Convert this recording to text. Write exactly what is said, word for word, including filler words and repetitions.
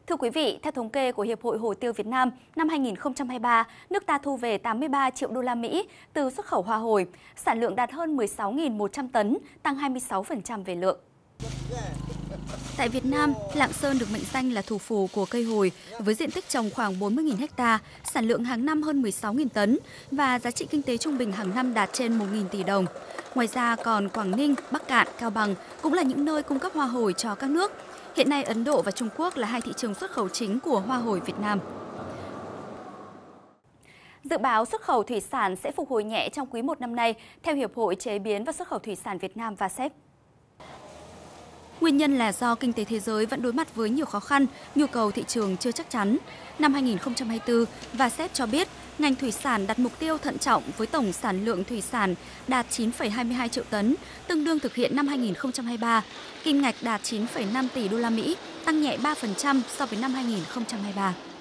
Thưa quý vị, theo thống kê của Hiệp hội Hồ tiêu Việt Nam, năm hai nghìn không trăm hai mươi ba, nước ta thu về tám mươi ba triệu đô la Mỹ từ xuất khẩu hoa hồi, sản lượng đạt hơn mười sáu nghìn một trăm tấn, tăng hai mươi sáu phần trăm về lượng. Tại Việt Nam, Lạng Sơn được mệnh danh là thủ phủ của cây hồi, với diện tích trồng khoảng bốn mươi nghìn ha, sản lượng hàng năm hơn mười sáu nghìn tấn và giá trị kinh tế trung bình hàng năm đạt trên một nghìn tỷ đồng. Ngoài ra còn Quảng Ninh, Bắc Kạn, Cao Bằng cũng là những nơi cung cấp hoa hồi cho các nước. Hiện nay Ấn Độ và Trung Quốc là hai thị trường xuất khẩu chính của hoa hồi Việt Nam. Dự báo xuất khẩu thủy sản sẽ phục hồi nhẹ trong quý một năm nay, theo Hiệp hội Chế biến và Xuất khẩu Thủy sản Việt Nam và vê a sê e pê. Nguyên nhân là do kinh tế thế giới vẫn đối mặt với nhiều khó khăn, nhu cầu thị trường chưa chắc chắn. Năm hai nghìn không trăm hai mươi tư, và vê a sê e pê cho biết ngành thủy sản đặt mục tiêu thận trọng với tổng sản lượng thủy sản đạt chín phẩy hai mươi hai triệu tấn, tương đương thực hiện năm hai nghìn không trăm hai mươi ba. Kim ngạch đạt chín phẩy năm tỷ đô la Mỹ, tăng nhẹ ba phần trăm so với năm hai nghìn không trăm hai mươi ba.